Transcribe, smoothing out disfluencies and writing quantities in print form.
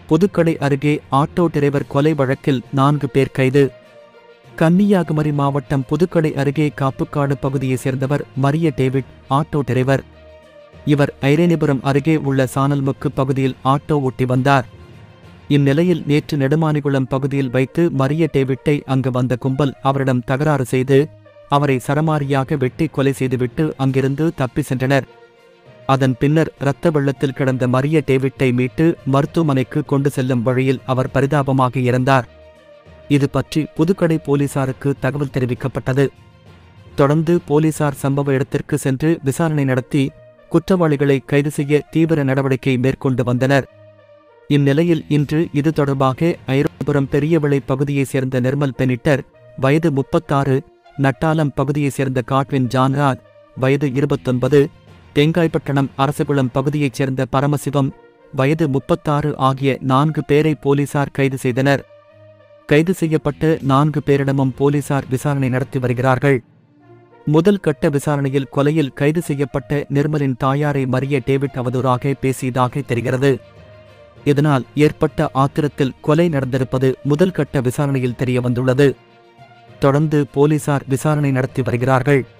புதுக்கடை அருகே auto driver கொலை வழக்கில் 4 பேர் கைது. கன்னியாகுமரி மாவட்டம் புதுக்கடை அருகே காப்புக்காடு பகுதியைச் சேர்ந்தவர் மரிய டேவிட், ஆட்டோ டிரைவர். இவர் ஐரேனிபுரம் அருகே உள்ள சானல்முக்கு பகுதியில் ஆட்டோ ஓட்டி வந்தார். இந்நிலையில் நேற்று நெடுமானிகுளம் பகுதியில் வைத்து மரிய டேவிட்டை அங்கு வந்த கும்பல் அவரிடம் தகராறு செய்து அவரை சரமாரியாக வெட்டி கொலை செய்துவிட்டு அங்கிருந்து தப்பி சென்றனர். அதன் பின்னர் இரத்த வெள்ளத்தில் கிடந்த மரிய டேவிட்டை மீட்டு மருத்துவமனைக்கு கொண்டு செல்லும் வழியில் அவர் பரிதாபமாக இறந்தார். இது பற்றி புதுக்கடை போலீசாருக்கு தகவல் தெரிவிக்கப்பட்டது. தொடர்ந்து போலீசார் சம்பவ இடத்திற்கு சென்று விசாரணை நடத்தி குற்றவாளிகளை கைது செய்ய தீவிர நடவடிக்கை மேற்கொண்டு வந்தனர். இந்நிலையில் இன்று இது தொடர்பாக ஐரோப்புரம் பெரியவிளை பகுதியைச் சேர்ந்த நிர்மல் பெனிட்டர், வயது 36, நட்டாலம் பகுதியைச் சேர்ந்த காட்வின் ஜான்ராஜ், வயது 29, தேங்காய்பட்டணம் அரசகுளம் பகுதியைச் சேர்ந்த பரமசிவம், வயது 36 ஆகிய 4 பேரை போலீசார் கைது செய்தனர். கைது செய்யப்பட்ட 4 பேரிடமும் போலீசார் விசாரணை நடத்தி வருகிறார்கள். முதல் கட்ட விசாரணையில் கொலையில் கைது செய்யப்பட்ட நிர்மலின் தாயாரை மரிய டேவிட் அவதூறாக பேசியதாக தெரிகிறது. இதனால் ஏற்பட்ட ஆத்திரத்தில் கொலை நடந்திருப்பது முதல் கட்ட விசாரணையில் தெரியவந்துள்ளது. தொடர்ந்து போலீசார் விசாரணை நடத்தி வருகிறார்கள்.